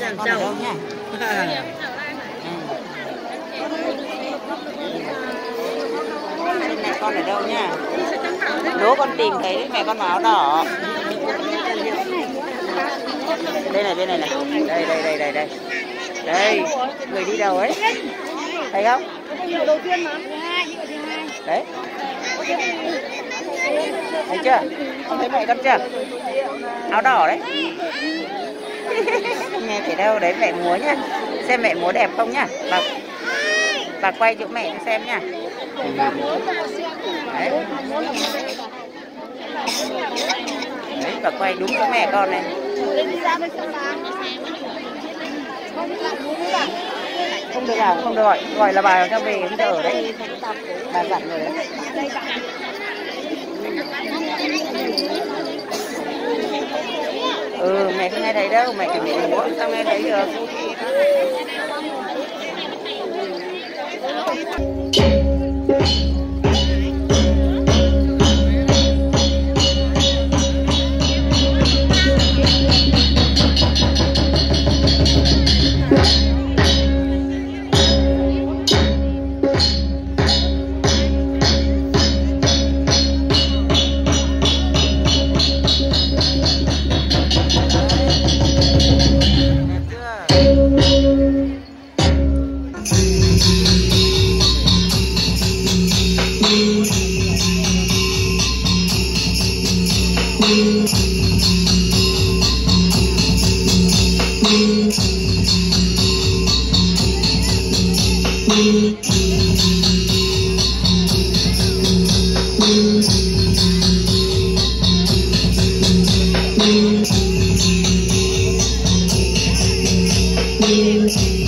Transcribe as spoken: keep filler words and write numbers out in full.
làm giàu nha. Mẹ con ở đâu nha? Đố con tìm thấy đấy, mẹ con mặc áo đỏ. Đây này, bên này này. Đây đây đây đây đây. Đây, người đi đầu ấy. Thấy không? Đấy. Thấy chưa? Không thấy mẹ con chưa? Áo đỏ đấy. Nghe thấy đâu đấy, mẹ múa nhá. Xem mẹ múa đẹp không nhá. Bà, bà quay chỗ mẹ xem nhá. Đấy. Đấy, bà quay đúng chỗ mẹ con này. Không được à? Không được gọi. Gọi là bà cho về, không cho ở đấy. Bà dặn rồi đấy. Ừ, mẹ không nghe thấy đâu, mẹ chuẩn bị múa, sao nghe thấy được. Thank you.